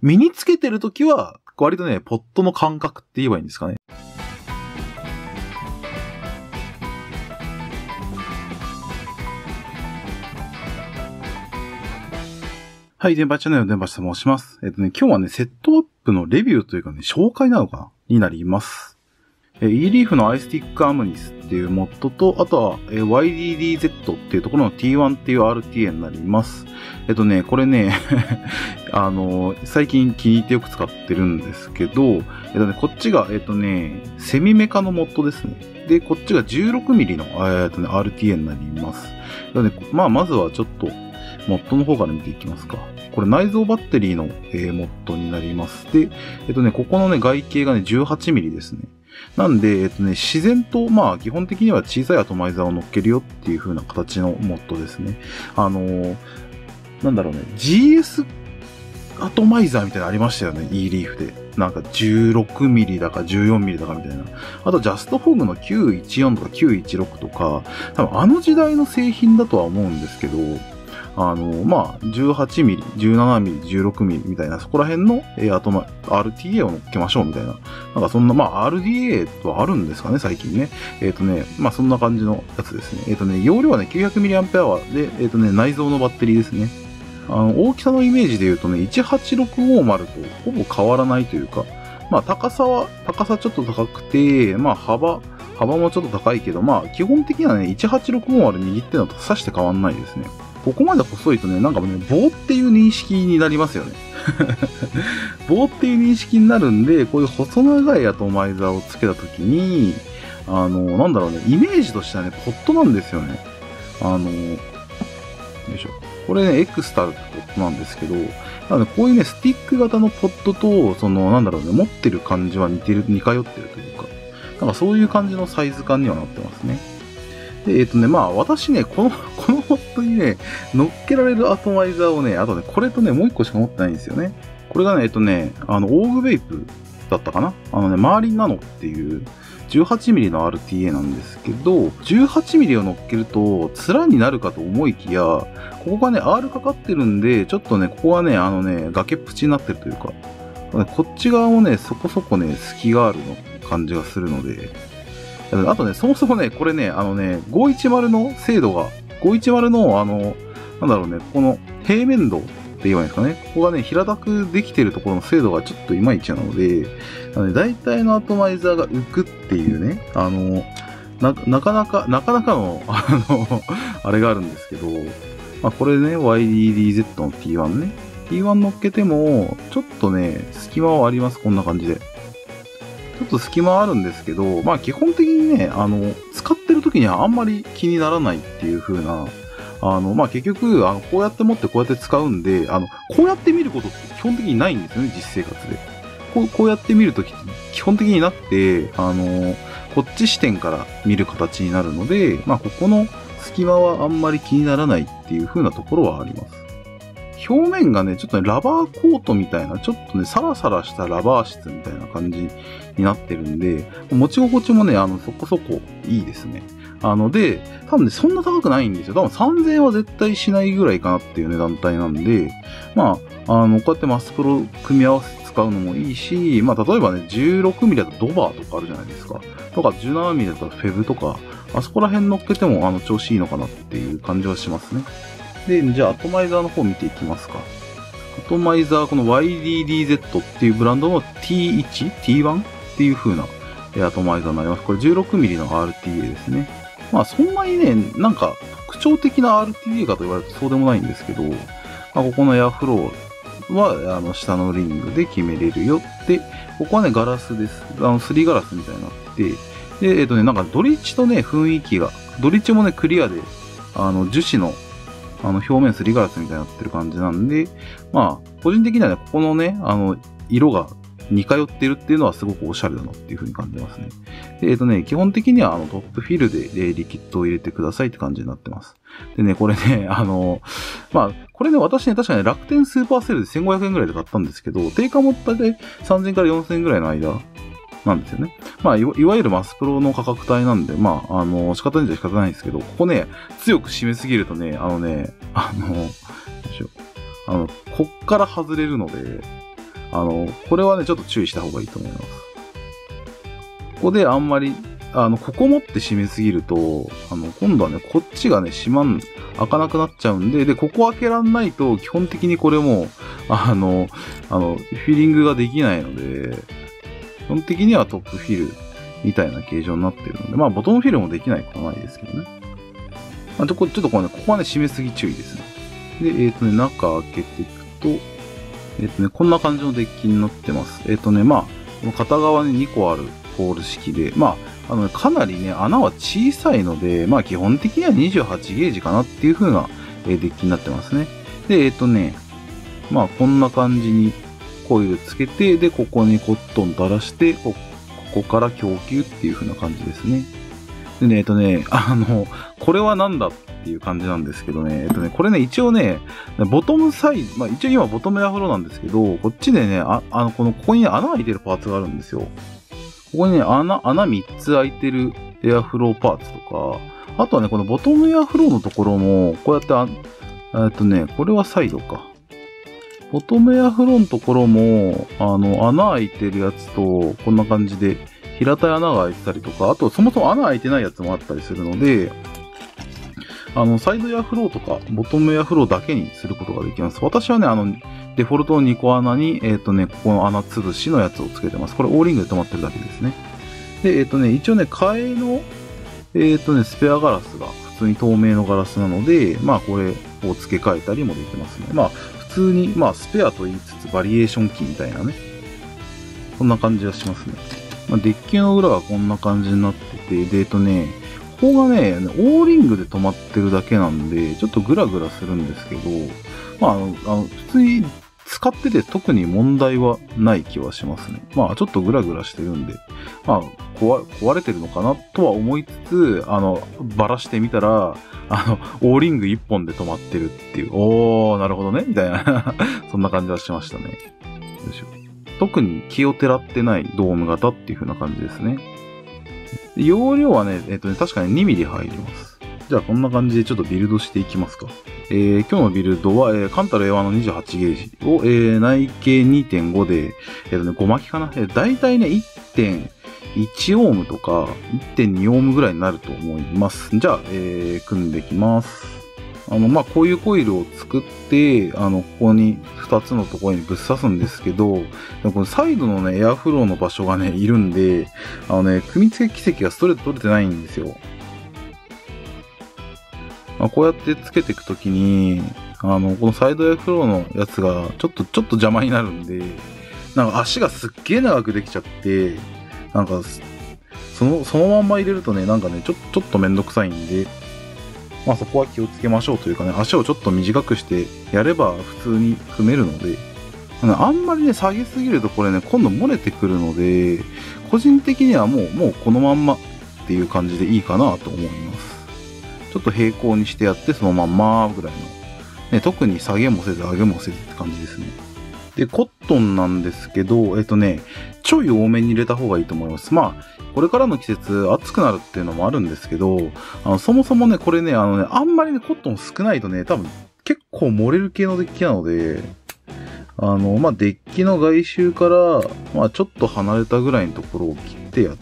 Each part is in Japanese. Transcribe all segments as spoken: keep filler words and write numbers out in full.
身につけてるときは、割とね、ポットの感覚って言えばいいんですかね。はい、電波チャンネルの電波師と申します。えっとね、今日はね、セットアップのレビューというかね、紹介なのかなになります。え、イーリーフの アイスティックアムニスっていうモッドと、あとは、え、ワイディーディーゼット っていうところの ティーワン っていう アールティーエー になります。えっとね、これね、あの、最近気に入ってよく使ってるんですけど、えっとね、こっちが、えっとね、セミメカのモッドですね。で、こっちが じゅうろくミリ の、えっとね、アールティーエー になります。えっとね、まあ、まずはちょっと、モッドの方から見ていきますか。これ内蔵バッテリーの、えー、モッドになります。で、えっとね、ここのね、外径がね、じゅうはちミリ ですね。なんで、えっとね、自然と、まあ、基本的には小さいアトマイザーを乗っけるよっていう風な形のモッドですね。あのー、なんだろうね、ジーエス アトマイザーみたいなのありましたよね、イーリーフで。なんかじゅうろくミリ だかじゅうよんミリ だかみたいな。あと、ジャストフォグのきゅういちよんとかきゅういちろくとか、多分あの時代の製品だとは思うんですけど、あの、まあ、じゅうはちミリ、じゅうななミリ、じゅうろくミリみたいな、そこら辺の、えー、あと、ま、アールティーエー を乗っけましょうみたいな。なんかそんな、まあ、アールディーエー はあるんですかね、最近ね。えっとね、まあ、そんな感じのやつですね。えっとね、容量はね、きゅうひゃくミリアンペアワー で、えっとね、内蔵のバッテリーですね。あの、大きさのイメージで言うとね、いちはちろくごまるとほぼ変わらないというか、まあ、高さは、高さちょっと高くて、まあ、幅、幅もちょっと高いけど、まあ、基本的にはね、いちはちろくごまる握ってるのとさして変わんないですね。ここまで細いとね、なんかね、棒っていう認識になりますよね。棒っていう認識になるんで、こういう細長いアトマイザーをつけたときに、あの、なんだろうね、イメージとしてはね、ポットなんですよね。あの、よいしょ。これね、エクスタルってポットなんですけど、なのでこういうね、スティック型のポットと、その、なんだろうね、持ってる感じは似てる、似通ってるというか、なんかそういう感じのサイズ感にはなってますね。で、えっとね、まあ、私ね、この、このモッドにね、乗っけられるアトマイザーをね、あとね、これとね、もう一個しか持ってないんですよね。これがね、えっとね、あの、オーグベイプだったかな？あのね、マーリンナノっていう、じゅうはちミリ の アールティーエー なんですけど、じゅうはちミリ を乗っけると、面になるかと思いきや、ここがね、R かかってるんで、ちょっとね、ここはね、あのね、崖っぷちになってるというか、こっち側もね、そこそこね、隙があるの感じがするので、あとね、そもそもね、これね、あのね、ごひゃくじゅうの精度が、ごひゃくじゅうの、あの、なんだろうね、この平面度って言えばいいんですかね。ここがね、平たくできてるところの精度がちょっといまいちなので、あのね、大体のアトマイザーが浮くっていうね、あの、な、なかなか、なかなかの、あの、あれがあるんですけど、まあ、これね、ワイディーディーゼット の ティーワン ね。ティーワン 乗っけても、ちょっとね、隙間はあります、こんな感じで。ちょっと隙間はあるんですけど、まあ基本的にね、あの、使ってる時にはあんまり気にならないっていう風な、あの、まあ結局、あの、こうやって持ってこうやって使うんで、あの、こうやって見ることって基本的にないんですよね、実生活で。こう、こうやって見るときって基本的になって、あの、こっち視点から見る形になるので、まあここの隙間はあんまり気にならないっていう風なところはあります。表面がね、ちょっとね、ラバーコートみたいな、ちょっとね、サラサラしたラバー質みたいな感じになってるんで、持ち心地もね、あの、そこそこいいですね。あので、多分ね、そんな高くないんですよ。多分さんぜんえんは絶対しないぐらいかなっていう値段帯なんで、まあ、あの、こうやってマスプロ組み合わせて使うのもいいし、まあ、例えばね、じゅうろくミリ だとドバーとかあるじゃないですか。とか、じゅうななミリ だとフェブとか、あそこら辺乗っけても、あの、調子いいのかなっていう感じはしますね。で、じゃあ、アトマイザーの方見ていきますか。アトマイザー、この ワイディーディーゼット っていうブランドの ティーワン？ ティーワン っていう風なアトマイザーになります。これ じゅうろくミリ の アールティーエー ですね。まあ、そんなにね、なんか特徴的な アールティーエー かと言われるとそうでもないんですけど、まあ、ここのエアフローは、あの、下のリングで決めれるよって、ここはね、ガラスです。あの、すりガラスみたいになってて、で、えっとね、なんかドリッチとね、雰囲気が、ドリッチもね、クリアで、あの、樹脂の、あの、表面すりガラスみたいになってる感じなんで、まあ、個人的にはね、ここのね、あの、色が似通ってるっていうのはすごくおしゃれだなっていう風に感じますね。で、えっとね、基本的にはあの、トップフィルで、でリキッドを入れてくださいって感じになってます。でね、これね、あの、まあ、これね、私ね、確かに楽天スーパーセールでせんごひゃくえんぐらいで買ったんですけど、定価も大体さんぜんえんからよんせんえんぐらいの間なんですよね。まあいわ、いわゆるマスプロの価格帯なんで、まあ、あの、仕方ないんじゃ仕方ないんですけど、ここね、強く締めすぎるとね、あのね、あの、どうしよう。あの、こっから外れるので、 あの、これはね、ちょっと注意した方がいいと思います。ここであんまり、あの、ここ持って締めすぎると、あの、今度はね、こっちがね、閉まん、開かなくなっちゃうんで、で、ここ開けらんないと、基本的にこれも、あの、あの、フィリングができないので、基本的にはトップフィルみたいな形状になってるので、まあ、ボトムフィルもできないことはないですけどね。まあ、ちょっと、ちょっとこれね、ここはね、締めすぎ注意ですね。で、えっとね、中開けていくと、えっとね、こんな感じのデッキになってます。えっとね、まあ、この片側ににこあるポール式で、まあ、あの、ね、かなりね、穴は小さいので、まあ基本的にはにじゅうはちゲージかなっていう風な、えー、デッキになってますね。で、えっとね、まあこんな感じにコイルつけて、で、ここにコットン垂らして、こ、ここから供給っていう風な感じですね。でね、えっとね、あの、これはなんだっていう感じなんですけどね、えっとね、これね、一応ね、ボトムサイズ、まあ一応今ボトムエアフローなんですけど、こっちでね、あ、あの、この、ここに、ね、穴開いてるパーツがあるんですよ。ここにね、穴、穴みっつ開いてるエアフローパーツとか、あとはね、このボトムエアフローのところも、こうやってあ、えっとね、これはサイドか。ボトムエアフローのところも、あの、穴開いてるやつと、こんな感じで、平たい穴が開いてたりとか、あとそもそも穴開いてないやつもあったりするので、あの、サイドエアフローとか、ボトムエアフローだけにすることができます。私はね、あの、デフォルトのにこ穴に、えっとね、ここの穴潰しのやつをつけてます。これオーリングで止まってるだけですね。で、えっとね、一応ね、替えの、えっとね、スペアガラスが普通に透明のガラスなので、まあこれを付け替えたりもできますね。まあ普通に、まあスペアと言いつつバリエーション機みたいなね。こんな感じがしますね。まあ、デッキの裏がこんな感じになってて、で、えっとね、ここがね、オーリングで止まってるだけなんで、ちょっとグラグラするんですけど、まあ、あの、あの普通に使ってて特に問題はない気はしますね。まあ、ちょっとグラグラしてるんで、まあ、壊、壊れてるのかなとは思いつつ、あの、ばらしてみたら、あの、オーリング一本で止まってるっていう、おー、なるほどね、みたいな、そんな感じはしましたね。よいしょ。特に気をてらってないドーム型っていう風な感じですね。容量はね、えっとね、確かににミリ入ります。じゃあこんな感じでちょっとビルドしていきますか。えー、今日のビルドは、えー、カンタル エーワン のにじゅうはちゲージを、えー、内径 にてんご で、えっとね、ご巻きかな。えー、だいたいね、いってんいち オームとか いってんに オームぐらいになると思います。じゃあ、えー、組んでいきます。あの、まあ、こういうコイルを作って、あの、ここにふたつのところにぶっ刺すんですけど、このサイドのね、エアフローの場所がね、いるんで、あのね、組み付け奇跡がストレート取れてないんですよ。まあ、こうやってつけていくときに、あの、このサイドエアフローのやつが、ちょっと、ちょっと邪魔になるんで、なんか足がすっげー長くできちゃって、なんか、その、そのまんま入れるとね、なんかね、ちょ、ちょっとめんどくさいんで、まあそこは気をつけましょうというかね、足をちょっと短くしてやれば普通に組めるので、あんまりね、下げすぎるとこれね、今度漏れてくるので、個人的にはもう、もうこのまんまっていう感じでいいかなと思います。ちょっと平行にしてやって、そのまんまぐらいの。ね、特に下げもせず上げもせずって感じですね。で、コットンなんですけど、えっとね、ちょい多めに入れた方がいいと思います。まあ、これからの季節暑くなるっていうのもあるんですけど、あの、そもそもね、これね、あのね、あんまりね、コットン少ないとね、多分結構漏れる系のデッキなので、あの、まあ、デッキの外周から、まあ、ちょっと離れたぐらいのところを切ってやって、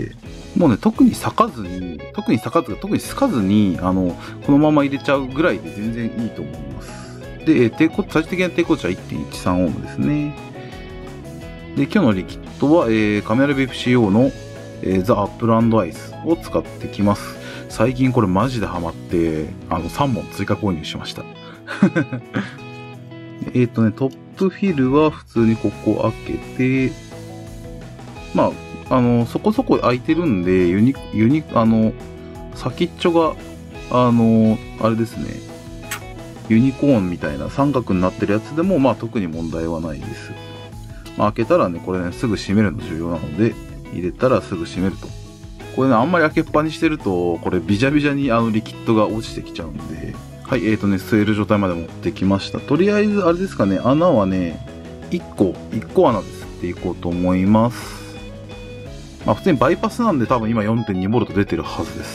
もうね、特に裂かずに、特に裂かず、特に透かずに、あの、このまま入れちゃうぐらいで全然いいと思います。で、抵抗、最終的な抵抗値は いってんいちさん オームですね。で、今日のリキッドは、えー、カメラビー エフシーオー の、えー、ザ・アップル&アイスを使ってきます。最近これマジでハマって、あの、さんぼん追加購入しました。えっとね、トップフィルは普通にここ開けて、まあ、あの、そこそこ開いてるんで、ユニ、ユニ、あの、先っちょが、あの、あれですね、ユニコーンみたいな三角になってるやつでも、まあ特に問題はないです。まあ開けたらね、これね、すぐ閉めるの重要なので、入れたらすぐ閉めると。これね、あんまり開けっぱにしてると、これビジャビジャにあのリキッドが落ちてきちゃうんで、はい、えーとね、吸える状態まで持ってきました。とりあえず、あれですかね、穴はね、いっこ、いっこ穴で吸っていこうと思います。まあ普通にバイパスなんで多分今 よんてんに ボルト出てるはずです。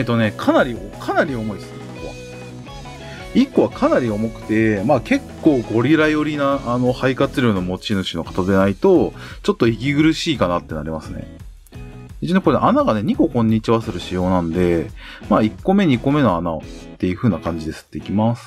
えっとね、かなり、かなり重いです、いっこは。いっこはかなり重くて、まあ結構ゴリラ寄りな、あの、肺活量の持ち主の方でないと、ちょっと息苦しいかなってなりますね。一応ね、これ穴がね、にここんにちはする仕様なんで、まあいっこめ、にこめの穴をっていう風な感じで吸っていきます。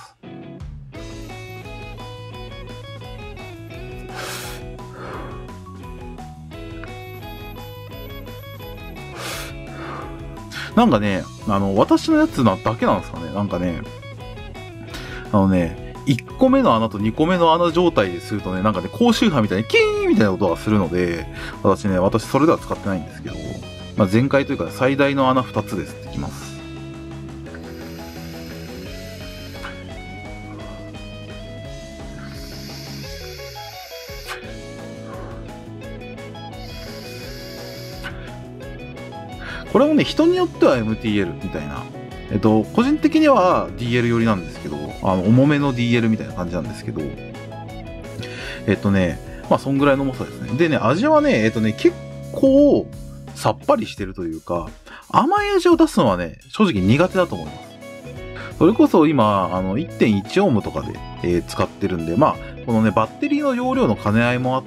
なんかね、あの、私のやつなだけなんですかね。なんかね、あのね、いっこめの穴とにこめの穴状態でするとね、なんかね、高周波みたいにキーンみたいな音がするので、私ね、私それでは使ってないんですけど、まあ、全開というか最大の穴ふたつで吸ってきます。これもね、人によっては エムティーエル みたいな。えっと、個人的には ディーエル 寄りなんですけど、あの、重めの ディーエル みたいな感じなんですけど、えっとね、まあ、そんぐらいの重さですね。でね、味はね、えっとね、結構、さっぱりしてるというか、甘い味を出すのはね、正直苦手だと思います。それこそ今、あの、いってんいち オームとかで、えー、使ってるんで、まあ、このね、バッテリーの容量の兼ね合いもあって、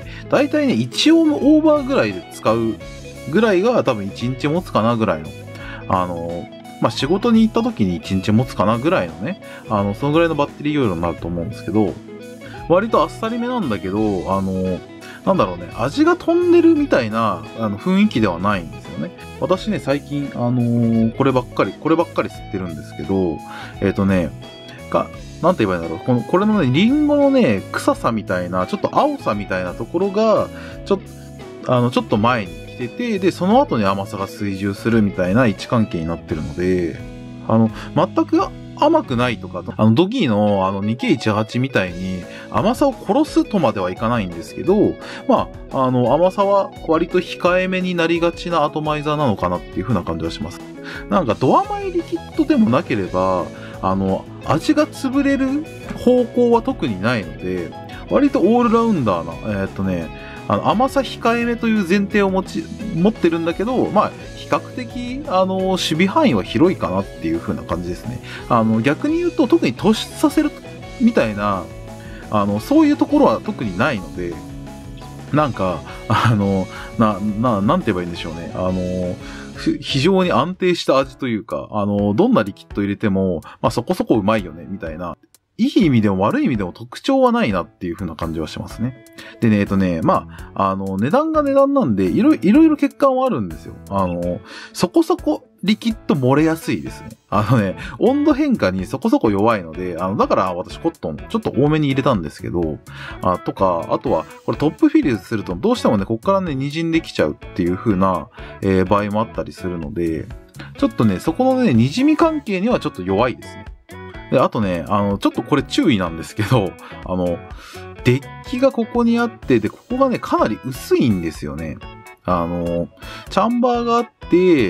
だいたいね、いちオームオーバーぐらいで使うぐらいが多分いちにち持つかなぐらいの、あの、まあ、仕事に行った時にいちにち持つかなぐらいのね、あの、そのぐらいのバッテリー容量になると思うんですけど、割とあっさりめなんだけど、あの、なんだろうね、味が飛んでるみたいなあの雰囲気ではないんですよね。私ね、最近、あのー、こればっかり、こればっかり吸ってるんですけど、えっとね、か、なんて言えばいいんだろう。この、これのね、リンゴのね、臭さみたいな、ちょっと青さみたいなところが、ちょっと、あの、ちょっと前に来てて、で、その後に甘さが追従するみたいな位置関係になってるので、あの、全く甘くないとか、あの、ドギーのあの にケーいちはち みたいに甘さを殺すとまではいかないんですけど、まあ、あの、甘さは割と控えめになりがちなアトマイザーなのかなっていう風な感じはします。なんかド甘いリキッドでもなければ、あの、味が潰れる方向は特にないので、割とオールラウンダーな、えー、っとね、あの甘さ控えめという前提を持ち、持ってるんだけど、まあ、比較的、あの、守備範囲は広いかなっていう風な感じですね。あの、逆に言うと、特に突出させるみたいな、あの、そういうところは特にないので、なんか、あの、な、な、なんて言えばいいんでしょうね。あの、非常に安定した味というか、あの、どんなリキッド入れても、まあそこそこうまいよね、みたいな。いい意味でも悪い意味でも特徴はないなっていう風な感じはしますね。でね、えっとね、まあ、あの、値段が値段なんで、いろいろいろ欠陥はあるんですよ。あの、そこそこリキッド漏れやすいですね。あのね、温度変化にそこそこ弱いので、あの、だから私コットンちょっと多めに入れたんですけど、あとか、あとは、これトップフィルするとどうしてもね、こっからね、滲んできちゃうっていう風な、えー、場合もあったりするので、ちょっとね、そこのね、滲み関係にはちょっと弱いですね。で、あとね、あの、ちょっとこれ注意なんですけど、あの、デッキがここにあって、で、ここがね、かなり薄いんですよね。あの、チャンバーがあって、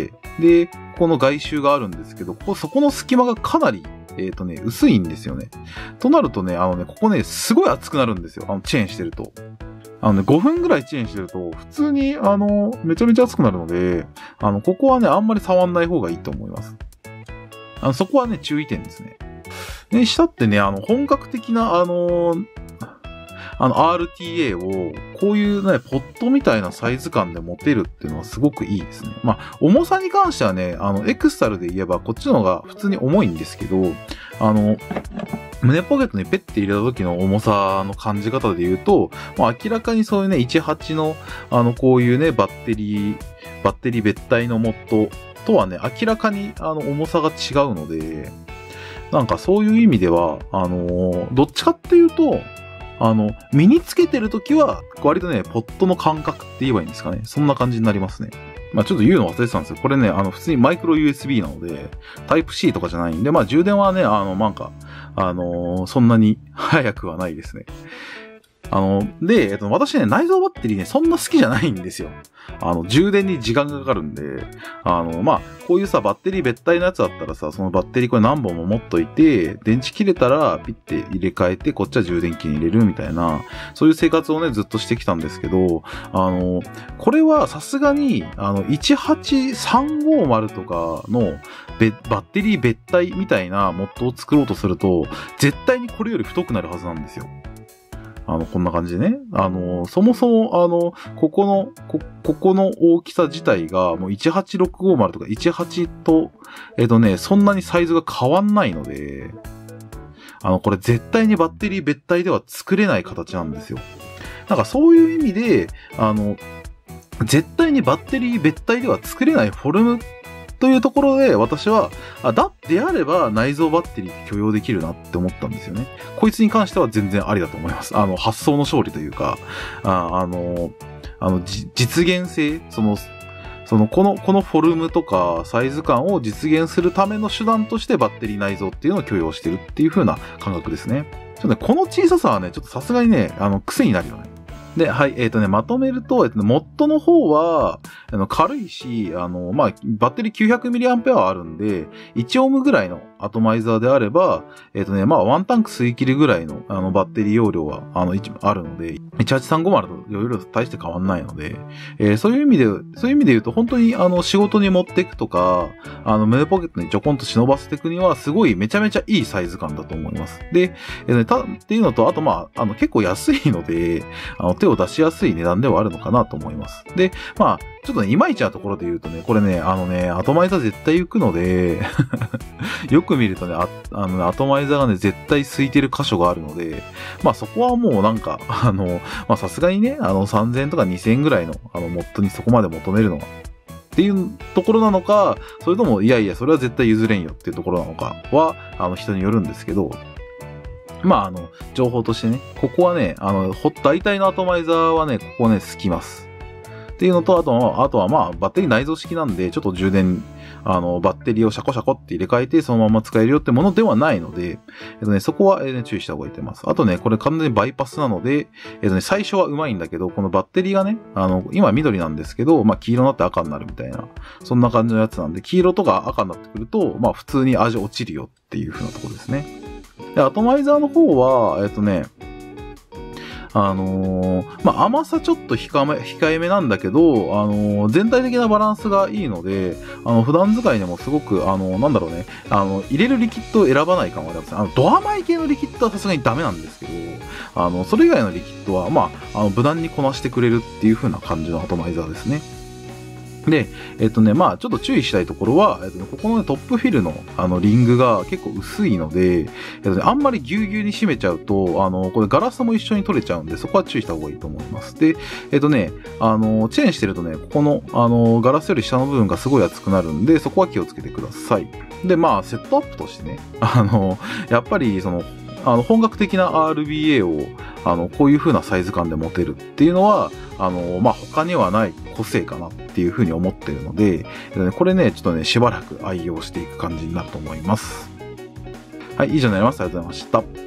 で、この外周があるんですけど、ここ、そこの隙間がかなり、えっとね、薄いんですよね。となるとね、あのね、ここね、すごい熱くなるんですよ。あの、チェーンしてると。あのね、ごふんぐらいチェーンしてると、普通に、あの、めちゃめちゃ熱くなるので、あの、ここはね、あんまり触んない方がいいと思います。あの、そこはね、注意点ですね。で、したってね、あの、本格的な、あのー、あの、アールティーエー を、こういうね、ポットみたいなサイズ感で持てるっていうのはすごくいいですね。まあ、重さに関してはね、あの、エクスタルで言えば、こっちの方が普通に重いんですけど、あの、胸ポケットにペッて入れた時の重さの感じ方で言うと、まあ、明らかにそういうね、いちはちの、あの、こういうね、バッテリー、バッテリー別体のモッドとはね、明らかに、あの、重さが違うので、なんかそういう意味では、あのー、どっちかっていうと、あの、身につけてるときは、割とね、ポットの感覚って言えばいいんですかね。そんな感じになりますね。まあちょっと言うの忘れてたんですよ。これね、あの、普通にマイクロ ユーエスビー なので、タイプ C とかじゃないんで、まあ充電はね、あの、なんか、あのー、そんなに早くはないですね。 あの、で、えっと、私ね、内蔵バッテリーね、そんな好きじゃないんですよ。あの、充電に時間がかかるんで、あの、まあ、こういうさ、バッテリー別体のやつだったらさ、そのバッテリーこれ何本も持っといて、電池切れたらピッて入れ替えて、こっちは充電器に入れるみたいな、そういう生活をね、ずっとしてきたんですけど、あの、これはさすがに、あの、いちはちさんごーまるとかのバッテリー別体みたいなモッドを作ろうとすると、絶対にこれより太くなるはずなんですよ。あの、こんな感じでね。あの、そもそも、あの、ここの、こ、ここの大きさ自体が、もういちはちろくごーまるとかいちはちと、えっとね、そんなにサイズが変わんないので、あの、これ絶対にバッテリー別体では作れない形なんですよ。なんかそういう意味で、あの、絶対にバッテリー別体では作れないフォルムというところで私は、あ、だってあれば内蔵バッテリー許容できるなって思ったんですよね。こいつに関しては全然ありだと思います。あの、発想の勝利というか、あ, あの、あの、実現性、その、その、この、このフォルムとかサイズ感を実現するための手段としてバッテリー内蔵っていうのを許容してるっていう風な感覚ですね。ちょっとね、この小ささはね、ちょっとさすがにね、あの、癖になるよね。で、はい、えっとね、まとめると、えっとね、モッドの方は、あの、軽いし、あの、まあ、バッテリー きゅうひゃくミリアンペア あるんで、いちオームぐらいのアトマイザーであれば、えっとね、まあ、ワンタンク吸い切るぐらいの、あの、バッテリー容量は、あの、あるので、いちはちさんごーまると容量と大して変わんないので、えー、そういう意味で、そういう意味で言うと、本当に、あの、仕事に持っていくとか、あの、胸ポケットにちょこんと忍ばせていくには、すごいめちゃめちゃいいサイズ感だと思います。で、えーね、た、っていうのと、あと、まあ、あの、結構安いので、あの、手を出しやすい値段ではあるのかなと思います。で、まあ、ちょっとね、いまいちなところで言うとね、これね、あのね、アトマイザー絶対浮くので、よく見るとね、あ、あのね、アトマイザーがね、絶対空いてる箇所があるので、まあそこはもうなんか、あの、まあさすがにね、あのさんぜんえんとかにせんえんぐらいの、あの、モッドにそこまで求めるのは、っていうところなのか、それとも、いやいや、それは絶対譲れんよっていうところなのかは、あの、人によるんですけど、まあ、あの、情報としてね、ここはね、あの、大体のアトマイザーはね、ここね、すきます。っていうのと、あとは、あとはまあ、バッテリー内蔵式なんで、ちょっと充電、あの、バッテリーをシャコシャコって入れ替えて、そのまま使えるよってものではないので、えっとね、そこは、えーね、注意した方がいいと思います。あとね、これ完全にバイパスなので、えっとね、最初はうまいんだけど、このバッテリーがね、あの、今緑なんですけど、まあ、黄色になって赤になるみたいな、そんな感じのやつなんで、黄色とか赤になってくると、まあ、普通に味落ちるよっていう風なところですね。で、アトマイザーの方は、えっとね、あのー、まあ、甘さちょっと控えめ、控えめなんだけど、あのー、全体的なバランスがいいので、あの、普段使いでもすごく、あのー、なんだろうね、あの、入れるリキッドを選ばない感はあります。あの、ド甘い系のリキッドはさすがにダメなんですけど、あの、それ以外のリキッドは、まあ、あの、無難にこなしてくれるっていう風な感じのアトマイザーですね。で、えっとね、まあちょっと注意したいところは、えっとね、ここの、ね、トップフィルのあのリングが結構薄いので、えっとね、あんまりぎゅうぎゅうに締めちゃうと、あの、これガラスも一緒に取れちゃうんで、そこは注意した方がいいと思います。で、えっとね、あの、チェーンしてるとね、ここの、あの、ガラスより下の部分がすごい熱くなるんで、そこは気をつけてください。で、まあセットアップとしてね、あの、やっぱりその、あの、本格的な アールビーエー を、あの、こういう風なサイズ感で持てるっていうのは、あの、まあ、他にはない個性かなっていう風に思ってるので、これね、ちょっとね、しばらく愛用していく感じになると思います。はい、以上になります。ありがとうございました。